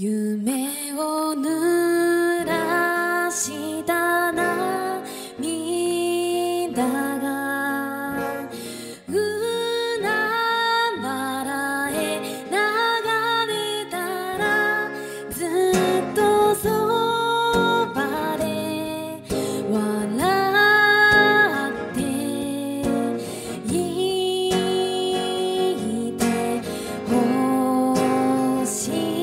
夢を濡らした涙が海原へ流れたらずっとそばで笑っていてほしい。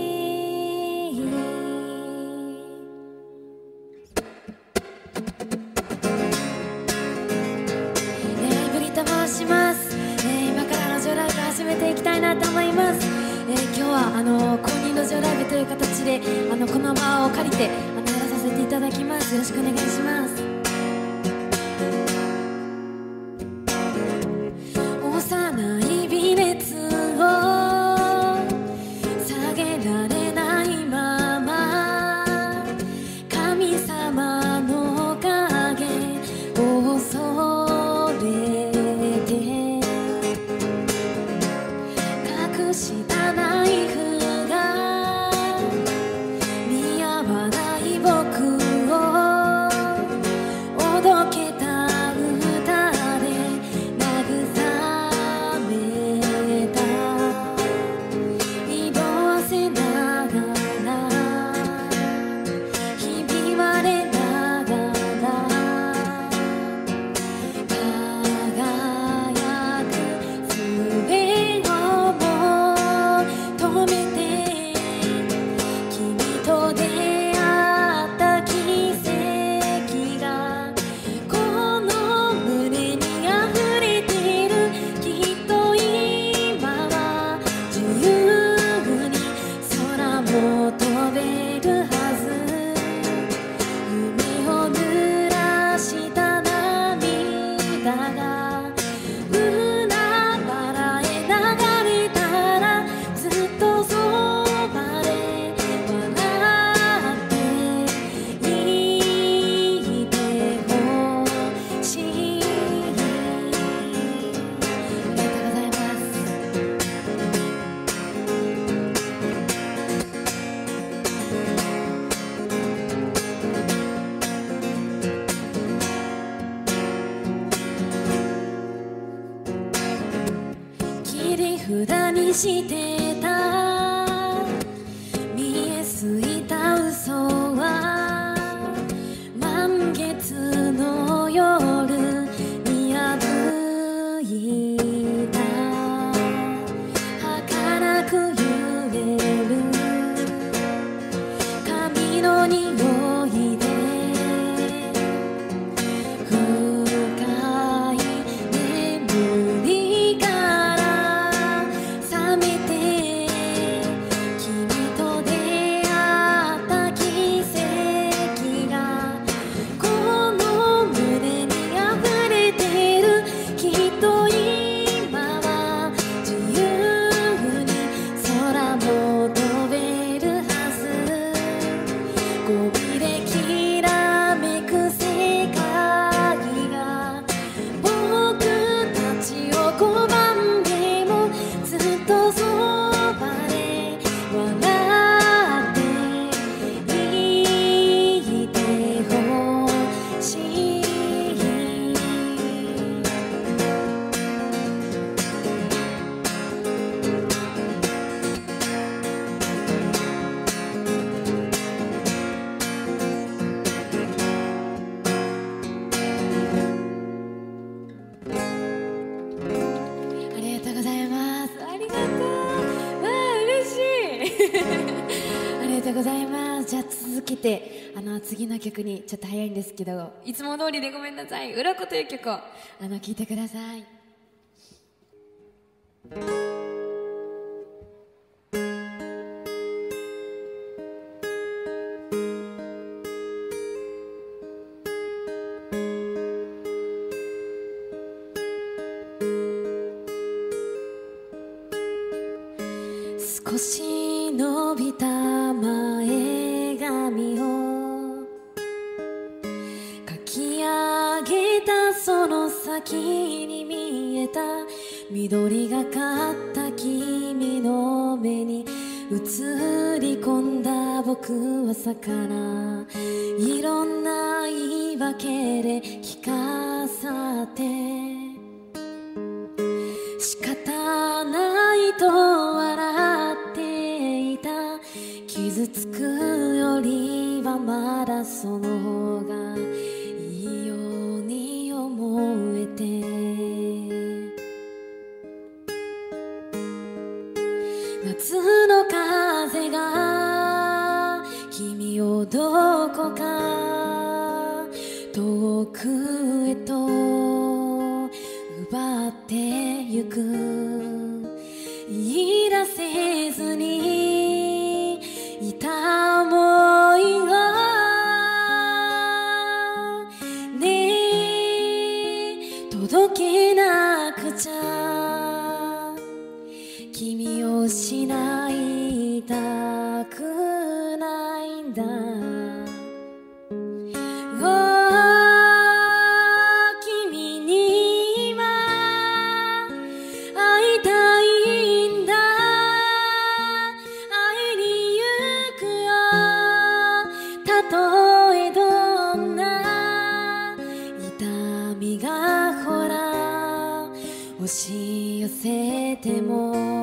ブリと申します。今から路上ライブ始めていきたいなと思います。今日は公認路上ライブという形でこの場を借りてやらさせていただきます。よろしくお願いします。幼い微熱を下げられないまま神様の影を恐れて隠したナイフが見合わない僕をおどけた歌で慰めた。色あせながらひび割れながら輝く術を求めて君と出会った奇跡がこの胸に溢れている。きっと今は自由に空も飛べるはず。夢を濡らした涙が海原へ流れたらずっとそばで笑っていてほしい。ありがとうございます。切り札にしてた見えすいた嘘は満月の夜に破いた。儚く揺れる髪の匂いで深い眠りから覚めて君と出会った奇跡がこの胸に溢れてる。きっと今は自由に空も飛べるはず。ゴミできらめく世界が僕たちを拒んでもずっとそばで笑っていてほしい。ありがとうございます。ありがとう。わあ、嬉しい。ありがとうございます。じゃあ続けて次の曲にちょっと早いんですけど、いつも通りでごめんなさい。鱗という曲を聴いてください。少し伸びた前髪をかき上げたその先に見えた緑がかった君の目に映り込んだ僕は魚、いろんな言い訳で聞かさって仕方ないと笑っていた。傷つくよりはまだその方がいいように思えて、夏の風が君をどこか遠くへと奪ってゆく。言い出せずにいた想いがねえ届けなくちゃ。君を失いたくないんだ。君には会いたいんだ。会いに行くよ。たとえどんな痛みがほら押し寄せても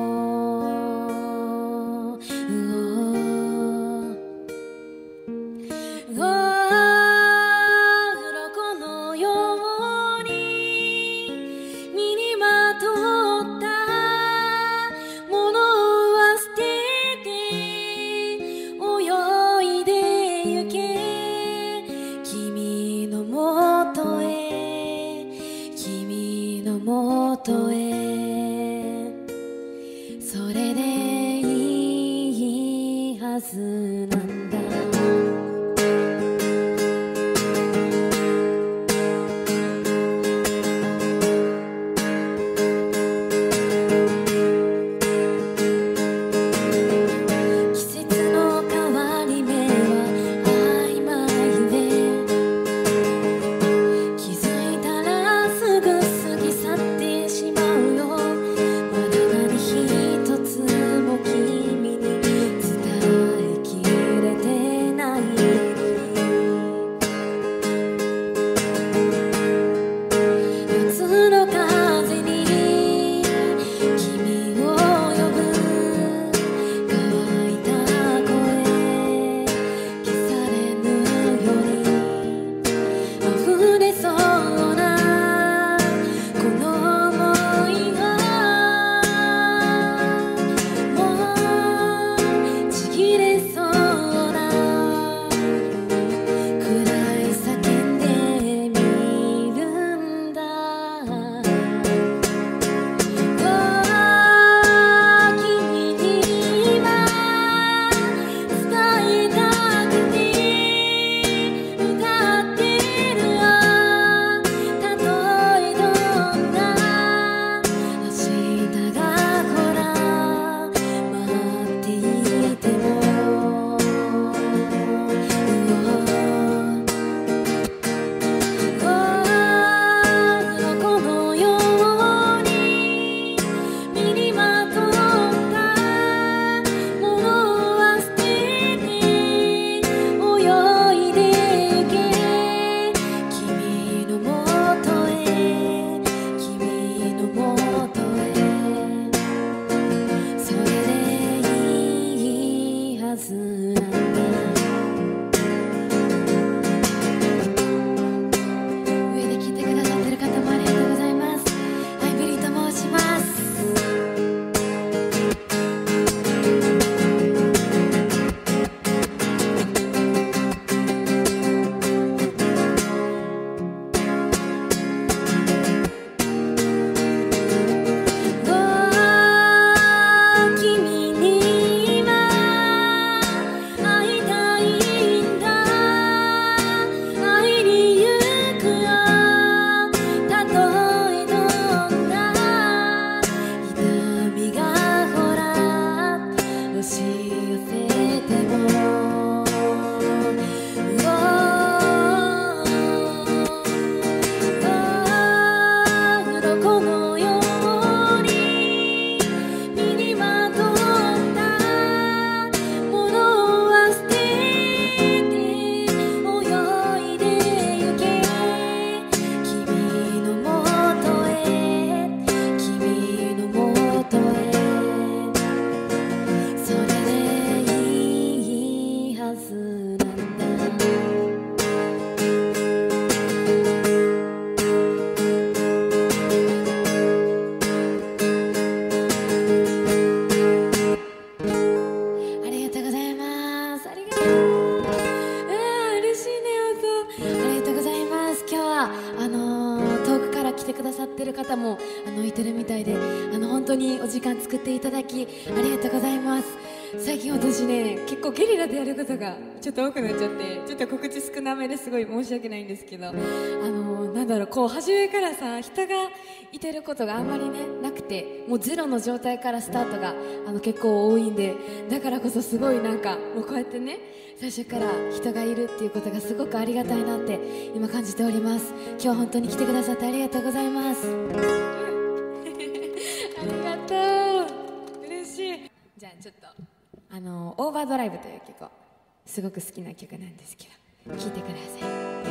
ってる方もいてるみたいで、本当にお時間作っていただきありがとうございます。最近私ね、結構ゲリラでやることがちょっと多くなっちゃって、ちょっと告知少なめですごい申し訳ないんですけど、なんだろう、こう初めからさ、人がいてることがあんまりねなくて、もうゼロの状態からスタートが結構多いんで、だからこそすごいなんかもうこうやってね、最初から人がいるっていうことがすごくありがたいなって今感じております。今日は本当に来てくださってありがとうございます。ありがとう、嬉しい。じゃあちょっとオーバードライブという曲をすごく好きな曲なんですけど、聴いてくださ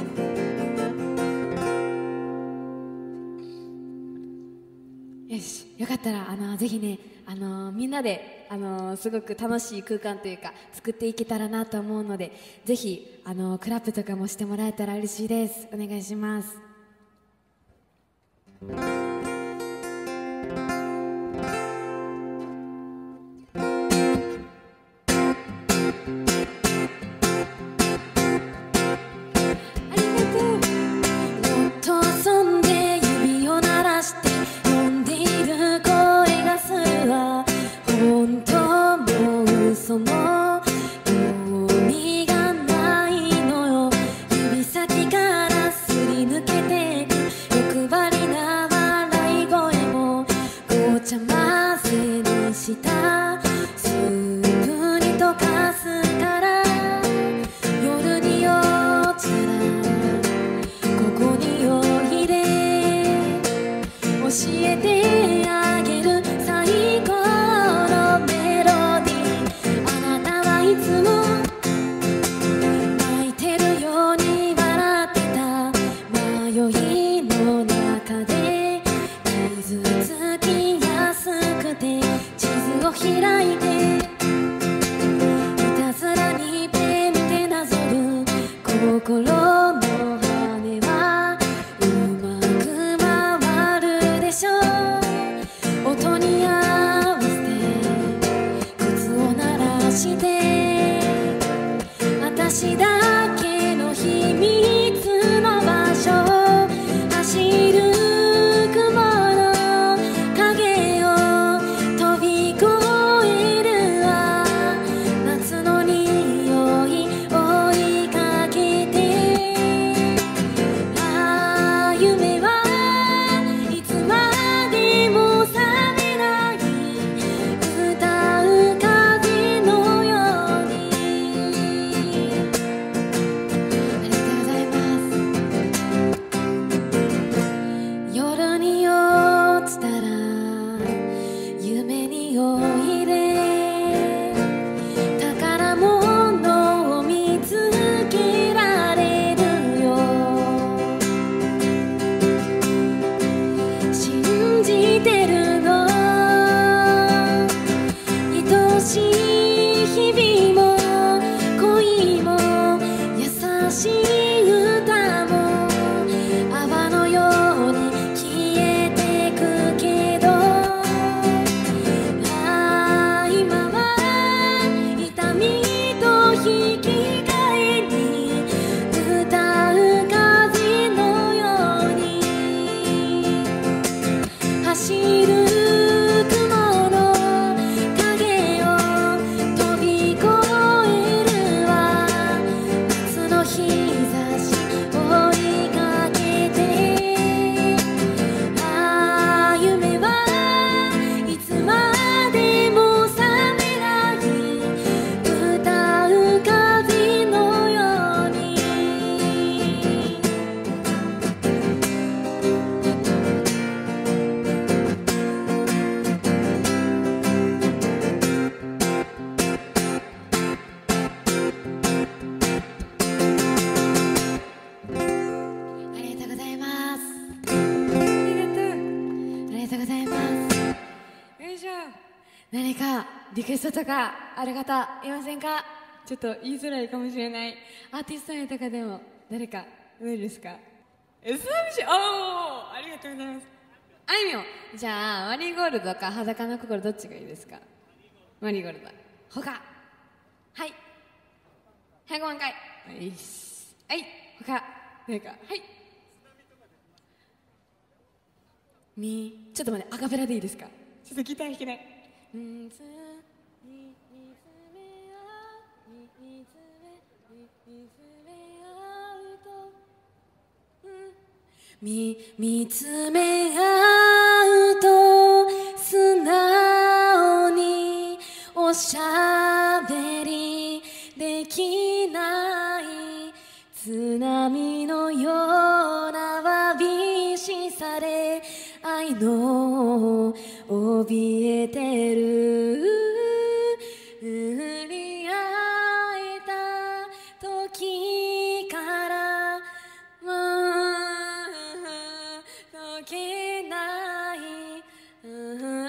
い。よし、よかったらぜひね、みんなですごく楽しい空間というか作っていけたらなと思うので、ぜひクラップとかもしてもらえたら嬉しいです。お願いします。何かリクエストとかある方いませんか？ちょっと言いづらいかもしれないアーティスト名とかでも誰か上ですか？SMC、ありがとうございます。あいみょん、じゃあマリーゴールドか裸の心どっちがいいですか？マリーゴールド。他、はい105万回、はい他、誰か、はいちょっと待って、アカペラでいいですか？ちょっとギター弾けない。見つめ合うと素直におしゃべりできない、津波のようなわびしさで愛の怯えてる、触り合えた時から解けない、あかん、思い出せない。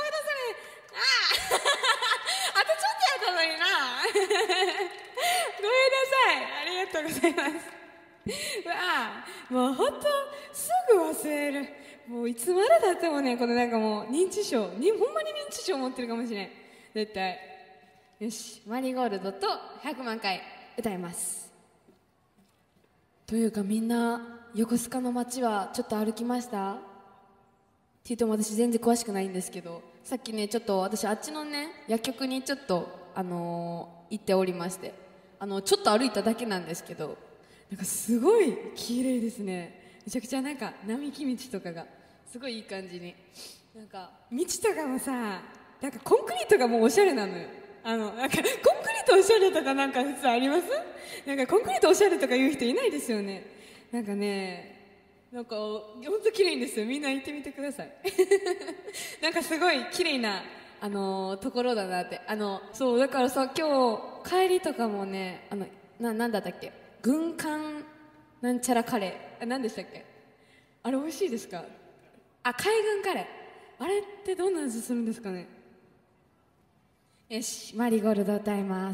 あとちょっとやったのにな。ごめんなさい、ありがとうございます。もうほんとすぐ忘れる。もういつまでたってもね、このなんかもう認知症ほんまに認知症持ってるかもしれん、絶対。よし、マリーゴールドと100万回歌います。というか、みんな横須賀の街はちょっと歩きました？って言っても私全然詳しくないんですけど、さっきねちょっと私あっちのね薬局にちょっと行っておりまして、ちょっと歩いただけなんですけど、なんかすごい綺麗ですね。めちゃくちゃなんか並木道とかがすごいいい感じに、なんか道とかもさ、なんかコンクリートがもうおしゃれなのよ。なんかコンクリートおしゃれとかなんか普通あります？なんかコンクリートおしゃれとか言う人いないですよね。なんかね、なんかほんと綺麗んですよ。みんな行ってみてください。なんかすごい綺麗なところだなって。そうだからさ、今日帰りとかもね、なんだったっけ、軍艦なんちゃらカレー、何でしたっけ、あれ美味しいですか？海軍カレー、あれってどんな味するんですかね。よし、マリーゴールド歌います。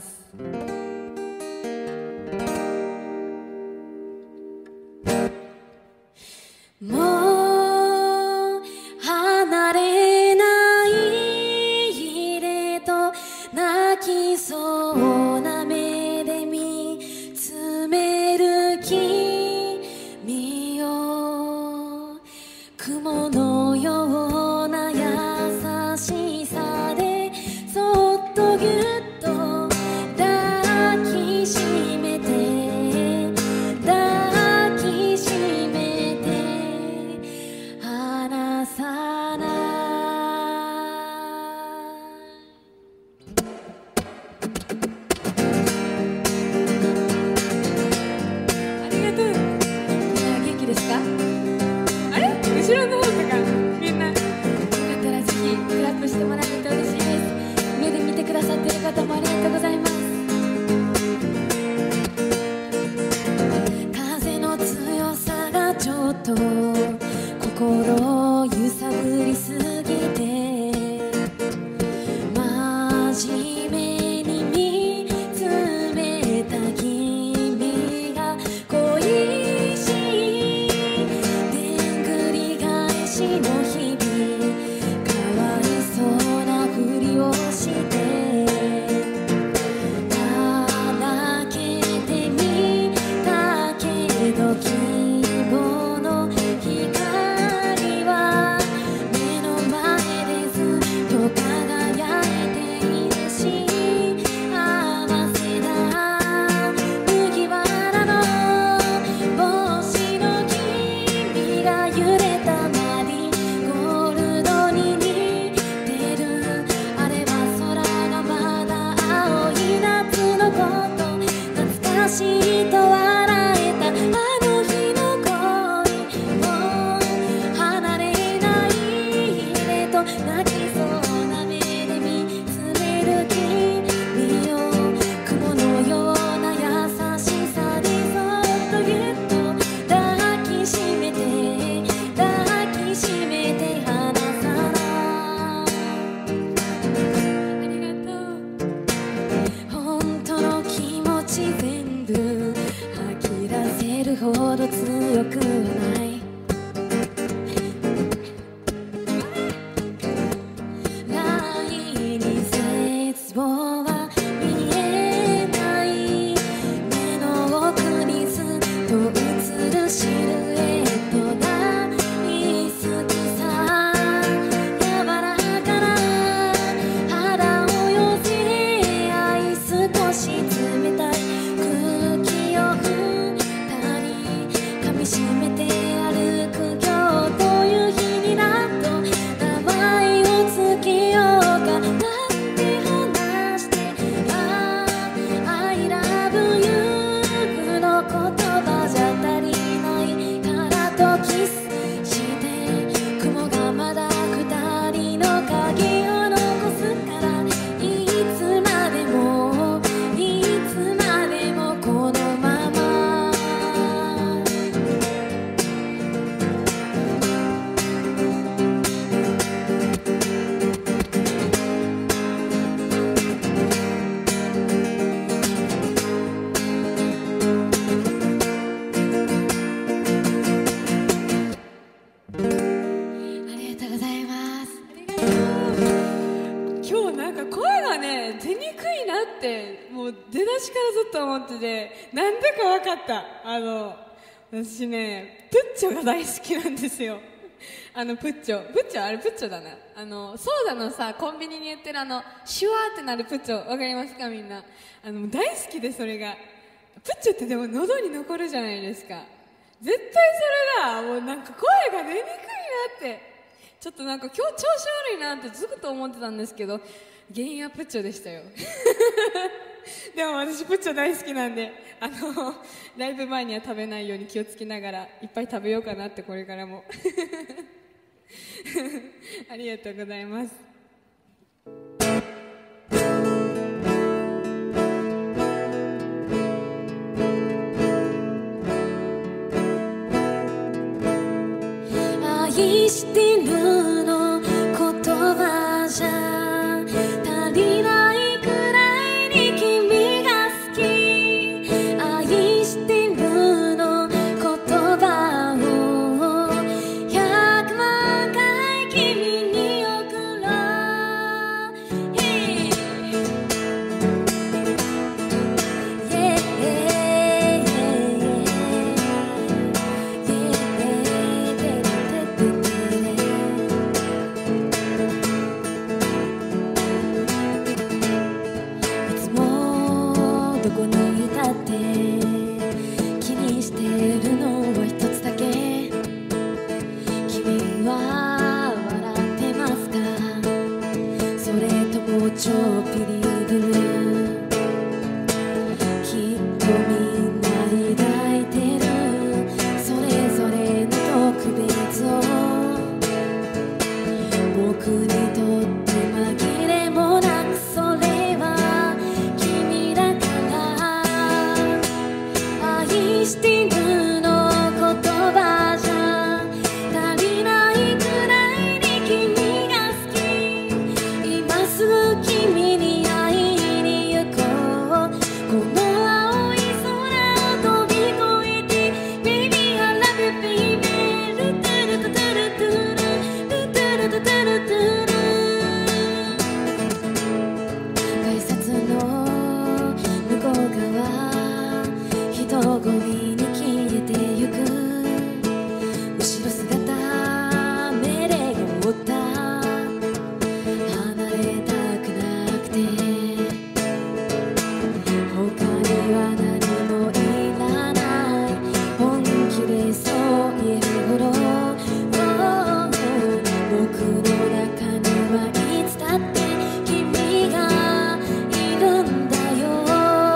もう離れないでと泣きそうな目で見つめる君よ、雲のような優しさでそっとぎゅっと抱きしめて抱きしめて離さない。ありがとう。みんな元気ですか？あれ後ろの方とかみんなよかったらぜひクラップしてもらえると嬉しいです。目で見てくださっている方もありがとうございます。風の強さがちょっと心を揺さぶりすぎて、真面目に見つめた君が恋しいでんぐり返しの日々、かわいそうなふりをしてだけてみたけど、希望の光は目の前でずっと輝いているし、合わせだ麦わらの帽子の君が揺れたマリーゴールドに似てる。あれは空がまだ青い夏のこと、懐かしいと笑えたあの日の恋もう離れないでと泣きそうな目で見つめる君よ、雲のような優しさでそっとぎゅっと抱きしめて抱きしめて離さない。ありがとう。本当の気持ち全部吐き出せるほど強くはない。来に絶望は見えない、目の奥にずっと映るシルエットだ。大好きさもう出だしからずっと思ってて、なんでか分かった。私ね、プッチョが大好きなんですよ。プッチョあれプッチョだな。ソーダのさ、コンビニに売ってるシュワーってなるプッチョ、わかりますかみんな。もう大好きで、それが。プッチョってでも喉に残るじゃないですか。絶対それだ。もうなんか声が出にくいなって。ちょっとなんか今日調子悪いなってずっと思ってたんですけど、原因はプッチョでしたよ。でも私プッチョ大好きなんで、ライブ前には食べないように気をつけながらいっぱい食べようかなって、これからも。ありがとうございます。 愛してるの言葉じゃ足りないくらいに君が好き。愛してるの言葉を100万回君に送ろう。どこにいたって気にしてるのは一つだけ。君は笑ってますか、それともちょっぴりブルー。きっとみんな抱いてるそれぞれの特別を、僕にとって紛れもなくそれは君だから。愛してるの言葉じゃ足りないくらいに君が好き。今すぐ君に会いに行こう。この青い空を飛び越えて Baby I love you baby ルトゥルトゥトゥルトゥルルトゥルトゥトゥルトゥル。改札の向こう側人混みに消えてゆく後ろ姿目で追った離れたくなくて他には何もいらない本気でそう言えるほど僕の中にはいつだって君がいるんだよ。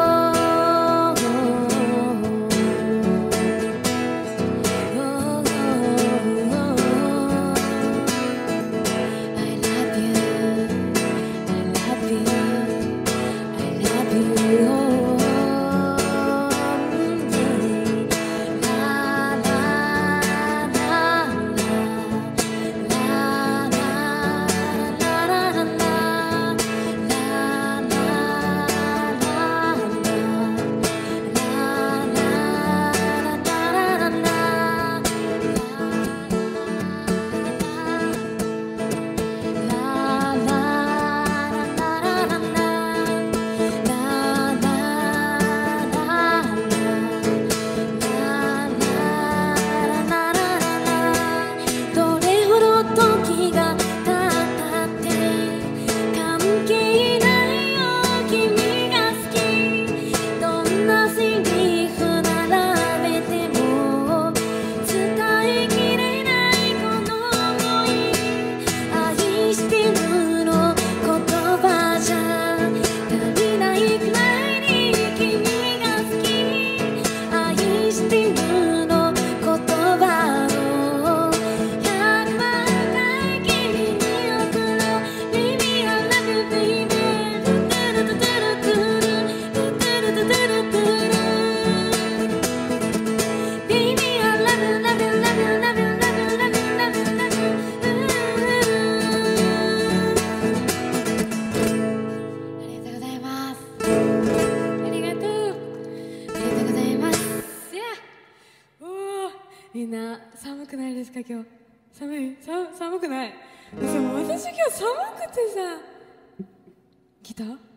みんな寒くないですか今日。寒くない。私今日寒くてさ。来た？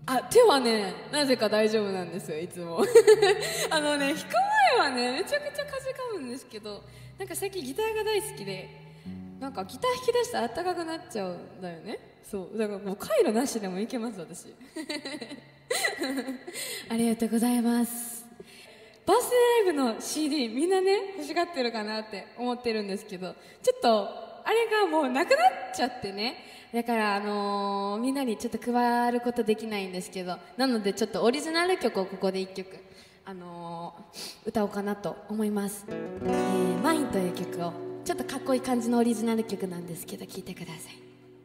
あ、手はねなぜか大丈夫なんですよ、いつも弾く前はねめちゃくちゃ風かむんですけど、なんか最近ギターが大好きで、なんかギター弾き出したら暖かくなっちゃうんだよね。そうだからもうカイロなしでもいけます私ありがとうございます。バースデーライブの CD みんなね欲しがってるかなって思ってるんですけど、ちょっとあれがもうなくなっちゃってね、だからみんなにちょっと配ることできないんですけど、なのでちょっとオリジナル曲をここで1曲歌おうかなと思います。マインという曲を、ちょっとかっこいい感じのオリジナル曲なんですけど、聴いてください。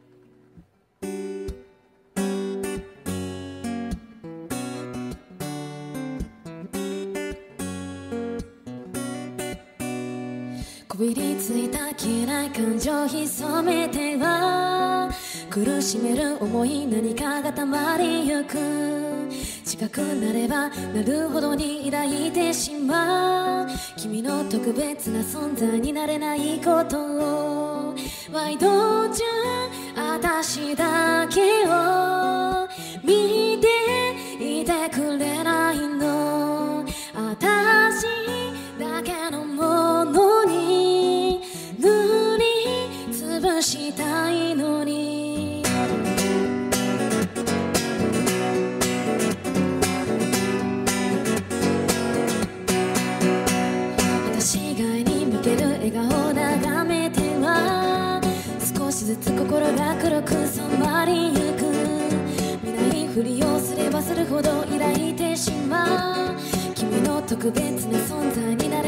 こびりついた嫌い感情潜めては苦しめる思い、何かがたまりゆく、近くなればなるほどに抱いてしまう、君の特別な存在になれないことを、Why don't you 私だけを見ていてくれないの、私だけのものに塗りつぶしたいのに、私以外に向ける笑顔を眺めては少しずつ心が黒く染まりゆく、見ないふりをすればするほど抱いてしまう、君の特別な存在になれ